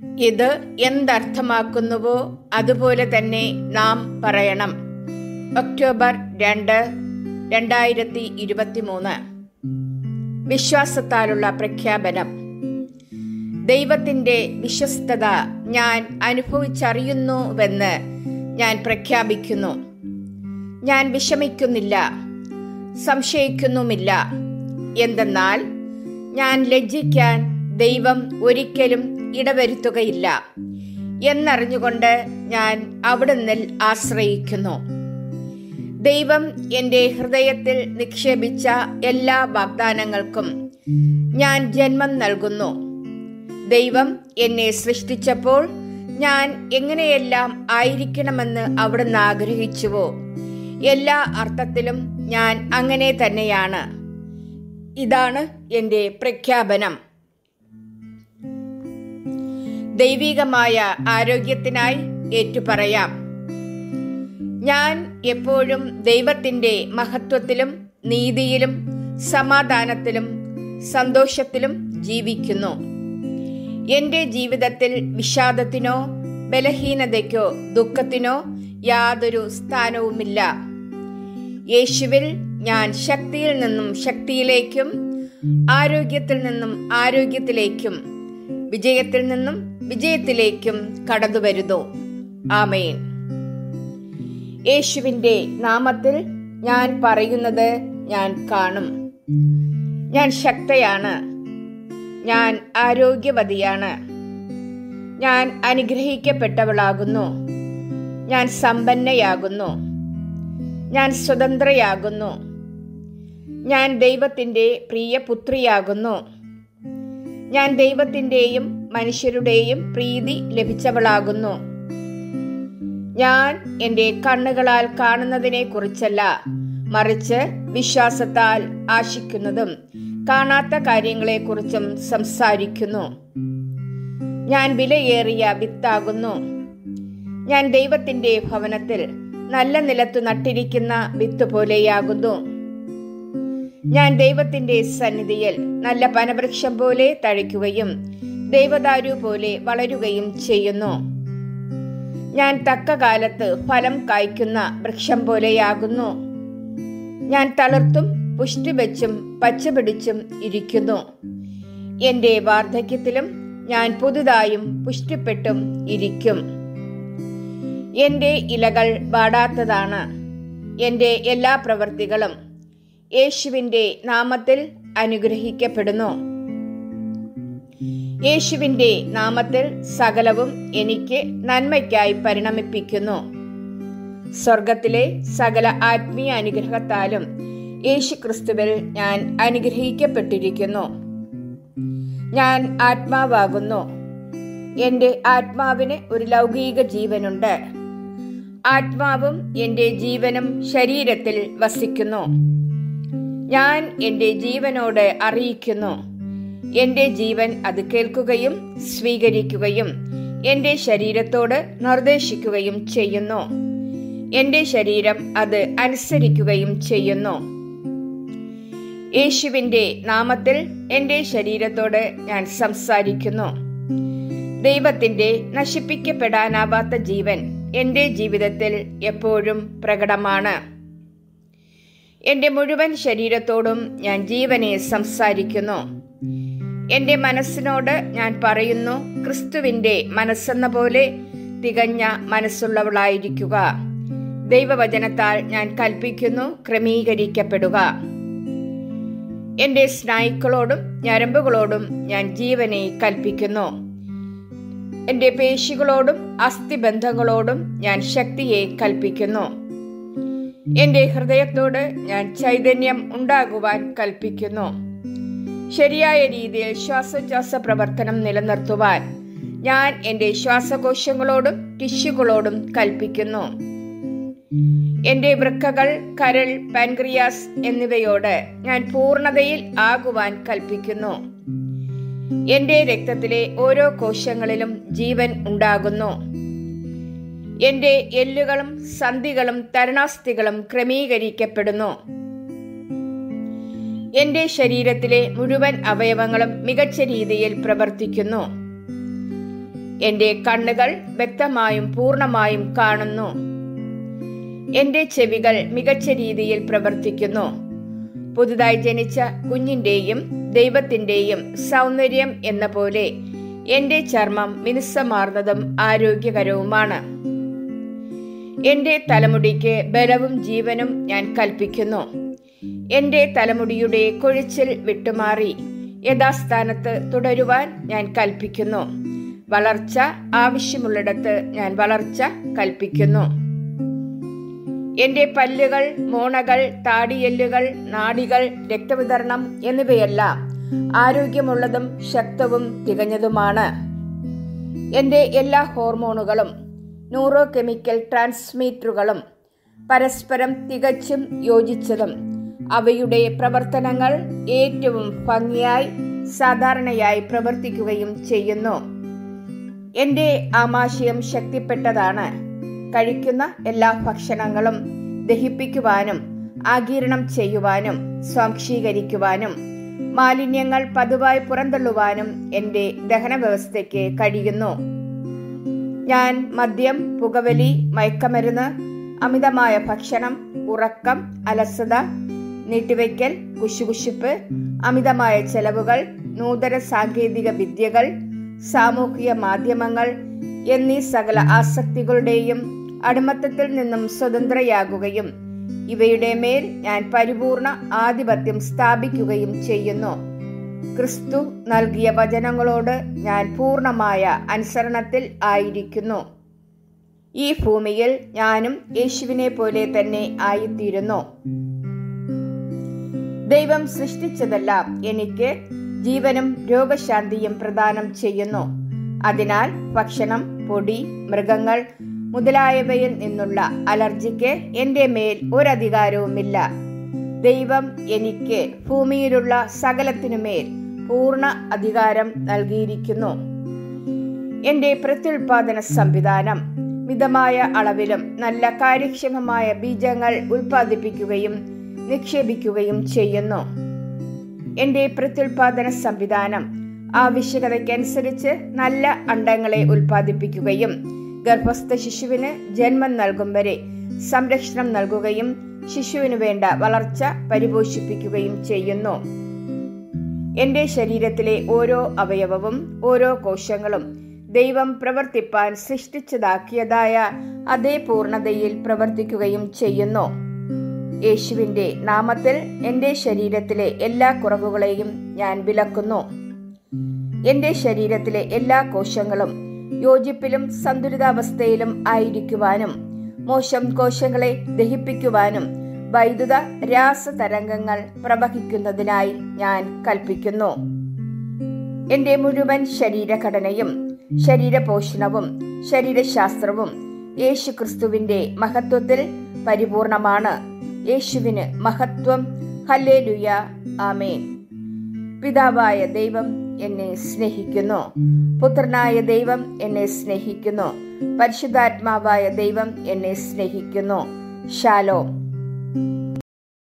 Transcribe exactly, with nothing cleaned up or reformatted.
ഇത് എന്തർത്ഥമാക്കുന്നുവോ അതുപോലെ തന്നെ നാം പറയണം. ഒക്ടോബർ രണ്ട് രണ്ടായിരത്തി ഇരുപത്തി മൂന്ന്. വിശ്വാസത്താലുള്ള പ്രഖ്യാപനം. ദൈവത്തിൻ്റെ വിശ്വസ്തത ഞാൻ അനുഭവിച്ചറിയുന്നുവെന്ന് ഞാൻ പ്രഖ്യാപിക്കുന്നു. ഞാൻ വിഷമിക്കുന്നില്ല, സംശയിക്കുന്നുമില്ല. എന്തെന്നാൽ ഞാൻ ലജ്ജിക്കാൻ ദൈവം ഒരിക്കലും ഇടവരുത്തുകയില്ല എന്നറിഞ്ഞുകൊണ്ട് ഞാൻ അവിടുന്നിൽ ആശ്രയിക്കുന്നു. ദൈവം എൻ്റെ ഹൃദയത്തിൽ നിക്ഷേപിച്ച എല്ലാ വാഗ്ദാനങ്ങൾക്കും ഞാൻ ജന്മം നൽകുന്നു. ദൈവം എന്നെ സൃഷ്ടിച്ചപ്പോൾ ഞാൻ എങ്ങനെയെല്ലാം ആയിരിക്കണമെന്ന് അവിടുന്ന് ആഗ്രഹിച്ചുവോ എല്ലാ അർത്ഥത്തിലും ഞാൻ അങ്ങനെ തന്നെയാണ്. ഇതാണ് എൻ്റെ പ്രഖ്യാപനം. ദൈവികമായ ആരോഗ്യത്തിനായി ഏറ്റുപറയാം. ഞാൻ എപ്പോഴും ദൈവത്തിൻ്റെ മഹത്വത്തിലും നീതിയിലും സമാധാനത്തിലും സന്തോഷത്തിലും ജീവിക്കുന്നു. എൻ്റെ ജീവിതത്തിൽ വിഷാദത്തിനോ ബലഹീനതയ്ക്കോ ദുഃഖത്തിനോ യാതൊരു സ്ഥാനവുമില്ല. യേശുവിൽ ഞാൻ ശക്തിയിൽ നിന്നും ശക്തിയിലേക്കും ആരോഗ്യത്തിൽ നിന്നും ആരോഗ്യത്തിലേക്കും വിജയത്തിൽ നിന്നും വിജയത്തിലേക്കും കടന്നുവരുന്നു. ആമേൻ. യേശുവിൻ്റെ നാമത്തിൽ ഞാൻ പറയുന്നത് ഞാൻ കാണും. ഞാൻ ശക്തയാണ്. ഞാൻ ആരോഗ്യവതിയാണ്. ഞാൻ അനുഗ്രഹിക്കപ്പെട്ടവളാകുന്നു. ഞാൻ സമ്പന്നയാകുന്നു. ഞാൻ സ്വതന്ത്രയാകുന്നു. ഞാൻ ദൈവത്തിൻ്റെ പ്രിയ പുത്രിയാകുന്നു. ഞാൻ ദൈവത്തിൻ്റെയും മനുഷ്യരുടെയും പ്രീതി ലഭിച്ചവളാകുന്നു. ഞാൻ എൻ്റെ കണ്ണുകളാൽ കാണുന്നതിനെ കുറിച്ചല്ല, മറിച്ച് വിശ്വാസത്താൽ ആശിക്കുന്നതും കാണാത്ത കാര്യങ്ങളെക്കുറിച്ചും സംസാരിക്കുന്നു. ഞാൻ വിലയേറിയ വിത്താകുന്നു. ഞാൻ ദൈവത്തിൻ്റെ ഭവനത്തിൽ നല്ല നിലത്തു നട്ടിരിക്കുന്ന വിത്ത് പോലെയാകുന്നു. ഞാൻ ദൈവത്തിൻ്റെ സന്നിധിയിൽ നല്ല പനവൃക്ഷം പോലെ തഴയ്ക്കുകയും ദൈവദാരു പോലെ വളരുകയും ചെയ്യുന്നു. ഞാൻ തക്ക കാലത്ത് ഫലം കായ്ക്കുന്ന വൃക്ഷം പോലെയാകുന്നു. ഞാൻ തളിർത്തും പുഷ്ടി വെച്ചും പച്ചപിടിച്ചും ഇരിക്കുന്നു. എൻ്റെ വാർദ്ധക്യത്തിലും ഞാൻ പുതുതായും പുഷ്ടിപ്പെട്ടും ഇരിക്കും. എൻ്റെ ഇലകൾ വാടാത്തതാണ്. എൻ്റെ എല്ലാ പ്രവൃത്തികളും യേശുവിൻ്റെ നാമത്തിൽ അനുഗ്രഹിക്കപ്പെടുന്നു. യേശുവിൻ്റെ നാമത്തിൽ സകലവും എനിക്ക് നന്മയ്ക്കായി പരിണമിപ്പിക്കുന്നു. സ്വർഗത്തിലെ സകല ആത്മീയ അനുഗ്രഹത്താലും യേശു ക്രിസ്തുവിൽ ഞാൻ അനുഗ്രഹിക്കപ്പെട്ടിരിക്കുന്നു. ഞാൻ ആത്മാവാകുന്നു. എൻ്റെ ആത്മാവിന് ഒരു ലൗകിക ജീവനുണ്ട്. ആത്മാവും എൻ്റെ ജീവനും ശരീരത്തിൽ വസിക്കുന്നു. ഞാൻ എൻ്റെ ജീവനോട് അറിയിക്കുന്നു. എൻ്റെ ജീവൻ അത് കേൾക്കുകയും സ്വീകരിക്കുകയും എൻ്റെ ശരീരത്തോട് നിർദ്ദേശിക്കുകയും ചെയ്യുന്നു. എൻ്റെ ശരീരം അത് അനുസരിക്കുകയും ചെയ്യുന്നു. യേശുവിൻ്റെ നാമത്തിൽ എൻ്റെ ശരീരത്തോട് ഞാൻ സംസാരിക്കുന്നു. ദൈവത്തിൻ്റെ നശിപ്പിക്കപ്പെടാനാവാത്ത ജീവൻ എൻ്റെ ജീവിതത്തിൽ എപ്പോഴും പ്രകടമാണ്. എൻ്റെ മുഴുവൻ ശരീരത്തോടും ഞാൻ ജീവനെ സംസാരിക്കുന്നു. എൻ്റെ മനസ്സിനോട് ഞാൻ പറയുന്നു, ക്രിസ്തുവിൻ്റെ മനസ്സെന്ന പോലെ തികഞ്ഞ മനസ്സുള്ളവളായിരിക്കുക. ദൈവവചനത്താൽ ഞാൻ കൽപ്പിക്കുന്നു, ക്രമീകരിക്കപ്പെടുക. എൻ്റെ സ്നായുക്കളോടും ഞരമ്പുകളോടും ഞാൻ ജീവനെ കൽപ്പിക്കുന്നു. എൻ്റെ പേശികളോടും അസ്ഥിബന്ധങ്ങളോടും ഞാൻ ശക്തിയെ കൽപ്പിക്കുന്നു. എൻ്റെ ഹൃദയത്തോട് ഞാൻ ചൈതന്യം ഉണ്ടാകുവാൻ കൽപ്പിക്കുന്നു. ശരിയായ രീതിയിൽ ശ്വാസോച്ഛ്വാസ പ്രവർത്തനം നിലനിർത്തുവാൻ ഞാൻ എൻ്റെ ശ്വാസകോശങ്ങളോടും ടിഷ്യൂകളോടും കൽപ്പിക്കുന്നു. എൻ്റെ വൃക്കകൾ, കരൾ, പാൻക്രിയാസ് എന്നിവയോട് ഞാൻ പൂർണ്ണതയിൽ ആകുവാൻ കൽപ്പിക്കുന്നു. എൻ്റെ രക്തത്തിലെ ഓരോ കോശങ്ങളിലും ജീവൻ ഉണ്ടാകുന്നു. എൻ്റെ എല്ലുകളും സന്ധികളും തരുണാസ്ഥികളും ക്രമീകരിക്കപ്പെടുന്നു. എൻ്റെ ശരീരത്തിലെ മുഴുവൻ അവയവങ്ങളും മികച്ച രീതിയിൽ പ്രവർത്തിക്കുന്നു. എൻ്റെ കണ്ണുകൾ വ്യക്തമായും പൂർണ്ണമായും കാണുന്നു. എൻ്റെ ചെവികൾ മികച്ച രീതിയിൽ പ്രവർത്തിക്കുന്നു. പുതുതായി ജനിച്ച കുഞ്ഞിൻ്റെയും ദൈവത്തിൻ്റെയും സൗന്ദര്യം എന്ന പോലെ എൻ്റെ ചർമ്മം മിനുസമാർന്നതും ആരോഗ്യകരവുമാണ്. എൻ്റെ തലമുടിക്ക് ബലവും ജീവനും ഞാൻ കൽപ്പിക്കുന്നു. എൻ്റെ തലമുടിയുടെ കൊഴിച്ചിൽ വിട്ടുമാറി യഥാസ്ഥാനത്ത് തുടരുവാൻ ഞാൻ കൽപ്പിക്കുന്നു. വളർച്ച ആവശ്യമുള്ളിടത്ത് ഞാൻ വളർച്ച കൽപ്പിക്കുന്നു. എൻ്റെ പല്ലുകൾ, മോണകൾ, താടിയെല്ലുകൾ, നാഡികൾ, രക്തവിതരണം എന്നിവയെല്ലാം ആരോഗ്യമുള്ളതും ശക്തവും തികഞ്ഞതുമാണ്. എൻ്റെ എല്ലാ ഹോർമോണുകളും ന്യൂറോ കെമിക്കൽ ട്രാൻസ്മിറ്ററുകളും പരസ്പരം തികച്ചും യോജിച്ചതും അവയുടെ പ്രവർത്തനങ്ങൾ ഏറ്റവും ഭംഗിയായി സാധാരണയായി പ്രവർത്തിക്കുകയും ചെയ്യുന്നു. എൻ്റെ ആമാശയം ശക്തിപ്പെട്ടതാണ്. കഴിക്കുന്ന എല്ലാ ഭക്ഷണങ്ങളും ദഹിപ്പിക്കുവാനും ആഗിരണം ചെയ്യുവാനും സ്വാംശീകരിക്കുവാനും മാലിന്യങ്ങൾ പതിവായി പുറന്തള്ളുവാനും എൻ്റെ ദഹന വ്യവസ്ഥയ്ക്ക് കഴിയുന്നു. ഞാൻ മദ്യം, പുകവലി, മയക്കമരുന്ന്, അമിതമായ ഭക്ഷണം, ഉറക്കം, അലസത, നീട്ടിവയ്ക്കൽ, കുശുകുശുപ്പ്, അമിതമായ ചെലവുകൾ, നൂതന സാങ്കേതിക വിദ്യകൾ, സാമൂഹിക മാധ്യമങ്ങൾ എന്നീ സകല ആസക്തികളുടെയും അടിമത്തത്തിൽ നിന്നും സ്വതന്ത്രയാകുകയും ഇവയുടെ മേൽ ഞാൻ പരിപൂർണ ആധിപത്യം സ്ഥാപിക്കുകയും ചെയ്യുന്നു. ക്രിസ്തു നൽകിയ വചനങ്ങളോട് ഞാൻ പൂർണ്ണമായ അനുസരണത്തിൽ ആയിരിക്കുന്നു. ഈ ഭൂമിയിൽ ഞാനും യേശുവിനെ പോലെ തന്നെ ആയിത്തീരുന്നു. ദൈവം സൃഷ്ടിച്ചതെല്ലാം എനിക്ക് ജീവനും രോഗശാന്തിയും പ്രദാനം ചെയ്യുന്നു. അതിനാൽ ഭക്ഷണം, പൊടി, മൃഗങ്ങൾ മുതലായവയിൽ നിന്നുള്ള അലർജിക്ക് എൻ്റെ മേൽ ഒരധികാരവുമില്ല. ദൈവം എനിക്ക് ഭൂമിയിലുള്ള സകലത്തിനുമേൽ പൂർണ്ണ അധികാരം നൽകിയിരിക്കുന്നു. എൻ്റെ പ്രത്യുൽപാദന സംവിധാനം മിതമായ അളവിലും നല്ല കാര്യക്ഷമമായ ബീജങ്ങൾ ഉൽപ്പാദിപ്പിക്കുകയും നിക്ഷേപിക്കുകയും ചെയ്യുന്നു. എൻ്റെ പ്രത്യുൽപാദന സംവിധാനം ആവശ്യകതയ്ക്കനുസരിച്ച് നല്ല അണ്ടങ്ങളെ ഉൽപ്പാദിപ്പിക്കുകയും ഗർഭസ്ഥ ശിശുവിന് ജന്മം നൽകും വരെ സംരക്ഷണം നൽകുകയും ശിശുവിന് വേണ്ട വളർച്ച പരിപോഷിപ്പിക്കുകയും ചെയ്യുന്നു. എൻ്റെ ശരീരത്തിലെ ഓരോ അവയവവും ഓരോ കോശങ്ങളും ദൈവം പ്രവർത്തിപ്പാൻ സൃഷ്ടിച്ചതാക്കിയതായ അതേ പൂർണ്ണതയിൽ പ്രവർത്തിക്കുകയും ചെയ്യുന്നു. യേശുവിൻ്റെ നാമത്തിൽ എൻ്റെ ശരീരത്തിലെ എല്ലാ കുറവുകളെയും ഞാൻ വിലക്കുന്നു. എൻ്റെ ശരീരത്തിലെ എല്ലാ കോശങ്ങളും യോജിപ്പിലും സന്തുലിതാവസ്ഥയിലും ആയിരിക്കുവാനും മോശം കോശങ്ങളെ ദഹിപ്പിക്കുവാനും വൈദ്യുത രാസതരംഗങ്ങൾ പ്രവഹിക്കുന്നതിനായി ഞാൻ കൽപ്പിക്കുന്നു. എൻ്റെ മുഴുവൻ ശരീരഘടനയും ശരീരപോഷണവും ശരീരശാസ്ത്രവും യേശു ക്രിസ്തുവിൻ്റെ മഹത്വത്തിൽ പരിപൂർണമാണ്. യേശുവിന് മഹത്വം. ഹല്ലേലൂയ, ആമേൻ. പിതാവായ ദൈവം എന്നെ സ്നേഹിക്കുന്നു. പുത്രനായ ദൈവം എന്നെ സ്നേഹിക്കുന്നു. പരിശുദ്ധാത്മാവായ ദൈവം എന്നെ സ്നേഹിക്കുന്നു. ശാലോം.